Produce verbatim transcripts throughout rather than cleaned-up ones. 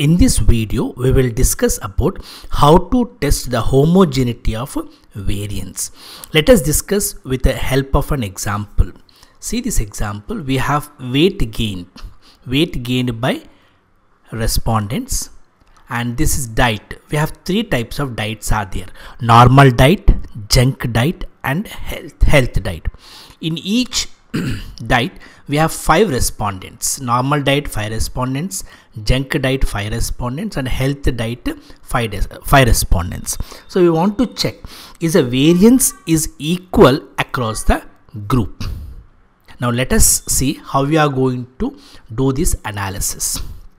in this video, we will discuss about how to test the homogeneity of variance. Let us discuss with the help of an example. See this example, we have weight gain, weight gained by respondents, and this is diet. We have three types of diets are there: normal diet, junk diet, and health, health diet. In each diet, we have five respondents: normal diet five respondents, junk diet five respondents, and health diet five, five respondents. So we want to check is a variance is equal across the group. Now let us see how we are going to do this analysis.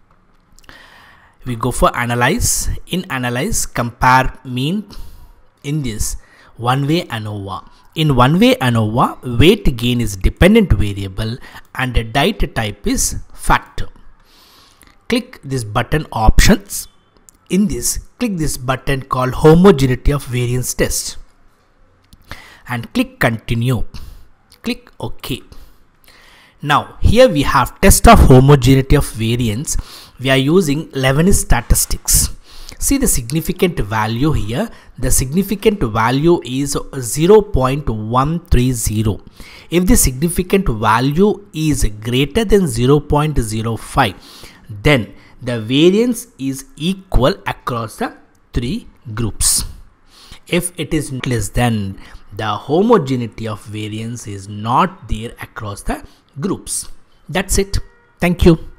We go for analyze. In analyze, compare mean. In this one way ANOVA. In one way ANOVA, weight gain is dependent variable and the diet type is factor. Click this button options. In this, click this button called homogeneity of variance test and click continue. Click OK. Now here we have test of homogeneity of variance. We are using Leibniz statistics. See the significant value here. The significant value is zero point one three zero. If the significant value is greater than zero point zero five, then the variance is equal across the three groups. If it is less than, the homogeneity of variance is not there across the groups. That's it. Thank you.